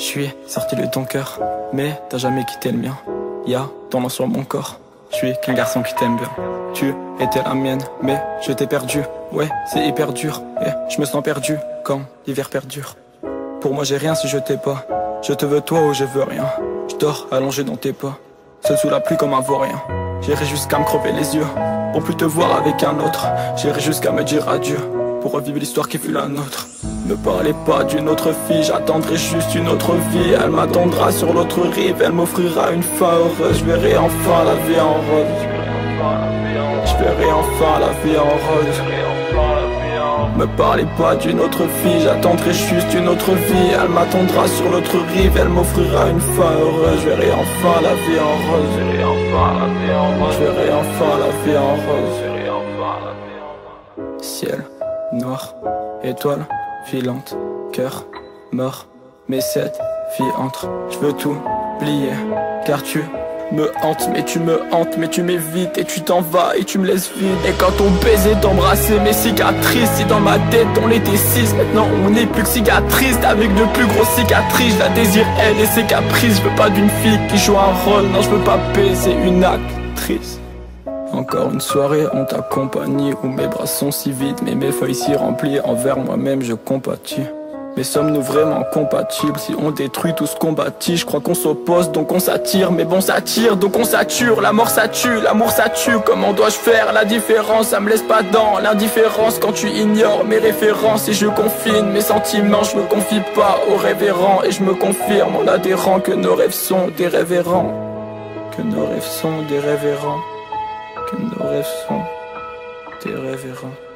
suis sorti de ton cœur, mais t'as jamais quitté le mien. Y'a ton nom sur mon corps, je suis qu'un garçon qui t'aime bien. Tu étais la mienne, mais je t'ai perdu. Ouais, c'est hyper dur, et je me sens perdu quand l'hiver perdure. Pour moi j'ai rien si je t'ai pas. Je te veux toi ou je veux rien. Je dors allongé dans tes pas, seul sous la pluie comme un vaurien. J'irai jusqu'à me crever les yeux pour plus te voir avec un autre. J'irai jusqu'à me dire adieu pour revivre l'histoire qui fut la nôtre. Ne parlez pas d'une autre fille, j'attendrai juste une autre vie. Elle m'attendra sur l'autre rive, elle m'offrira une fin heureuse. Je verrai enfin la vie en rose. Je verrai enfin la vie en rose. Me parlez pas d'une autre fille, j'attendrai juste une autre vie. Elle m'attendra sur l'autre rive, elle m'offrira une fin heureuse. Je verrai enfin la vie en rose. Je verrai enfin la vie en rose. Je verrai enfin la vie en rose. Ciel noir, étoile filante, cœur mort, mais cette vie entre. Je veux tout plier, car tu me hantes, mais tu me hantes, mais tu m'évites et tu t'en vas et tu me laisses vide. Et quand on baisait, t'embrassais mes cicatrices. Si dans ma tête on était 6, maintenant on n'est plus que cicatrices. Avec de plus grosses cicatrices, je la désire elle et ses caprices. Je veux pas d'une fille qui joue un rôle, non je veux pas baiser une actrice. Encore une soirée en ta compagnie où mes bras sont si vides, mais mes feuilles si remplies. Envers moi-même je compatis. Mais sommes-nous vraiment compatibles? Si on détruit tout ce qu'on bâtit, je crois qu'on s'oppose donc on s'attire. Mais bon ça tire donc on sature. La mort ça tue, l'amour ça tue. Comment dois-je faire la différence? Ça me laisse pas dans l'indifférence quand tu ignores mes références. Et je confine mes sentiments, je me confie pas aux révérends. Et je me confirme en adhérant que nos rêves sont des révérends. Que nos rêves sont des révérends. Que nos rêves sont des révérends.